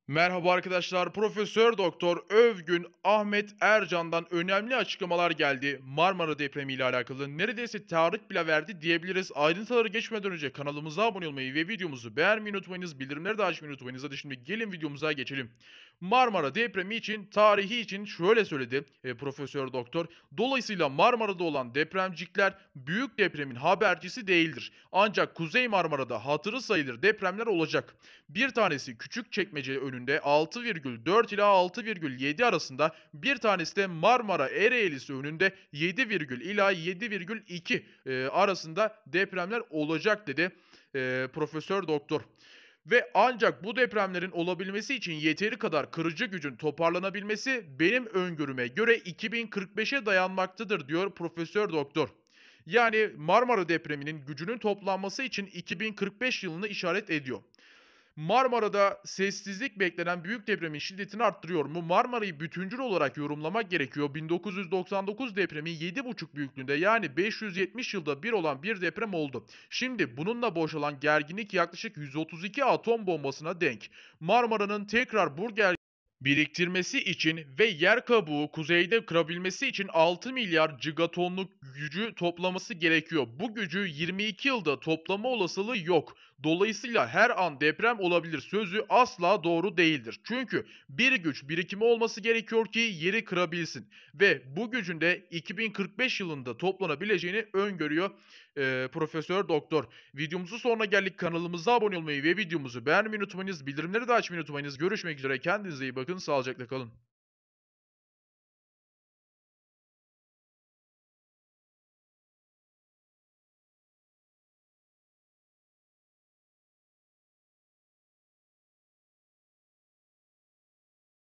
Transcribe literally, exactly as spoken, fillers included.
Merhaba arkadaşlar. Profesör Doktor Övgün Ahmet Ercan'dan önemli açıklamalar geldi. Marmara depremi ile alakalı neredeyse tarih bile verdi diyebiliriz. Ayrıntıları geçmeden önce kanalımıza abone olmayı ve videomuzu beğenmeyi unutmayınız. Bildirimleri de açmayı unutmayınız. Hadi şimdi gelin videomuza geçelim. Marmara depremi için, tarihi için şöyle söyledi e, Profesör Doktor. Dolayısıyla Marmara'da olan depremcikler büyük depremin habercisi değildir. Ancak Kuzey Marmara'da hatırı sayılır depremler olacak. Bir tanesi Küçükçekmece önünde altı virgül dört ila altı virgül yedi arasında, bir tanesi de Marmara Ereğlisi önünde yedi virgül ila yedi virgül iki eee, arasında depremler olacak dedi eee, Profesör Doktor. Ve ancak bu depremlerin olabilmesi için yeteri kadar kırıcı gücün toparlanabilmesi benim öngörüme göre iki bin kırk beşe dayanmaktadır diyor Profesör Doktor. Yani Marmara depreminin gücünün toplanması için iki bin kırk beş yılını işaret ediyor. Marmara'da sessizlik beklenen büyük depremin şiddetini arttırıyor mu? Marmara'yı bütüncül olarak yorumlamak gerekiyor. bin dokuz yüz doksan dokuz depremi yedi buçuk büyüklüğünde, yani beş yüz yetmiş yılda bir olan bir deprem oldu. Şimdi bununla boşalan gerginlik yaklaşık yüz otuz iki atom bombasına denk. Marmara'nın tekrar bu ger biriktirmesi için ve yer kabuğu kuzeyde kırabilmesi için altı milyar gigatonluk gücü toplaması gerekiyor. Bu gücü yirmi iki yılda toplama olasılığı yok. Dolayısıyla her an deprem olabilir sözü asla doğru değildir. Çünkü bir güç birikimi olması gerekiyor ki yeri kırabilsin. Ve bu gücün de iki bin kırk beş yılında toplanabileceğini öngörüyor eee, Profesör Doktor. Videomuzun sonuna geldik. Kanalımıza abone olmayı ve videomuzu beğenmeyi unutmayınız. Bildirimleri de açmayı unutmayınız. Görüşmek üzere. Kendinize iyi bakın. Sağlıcakla kalın.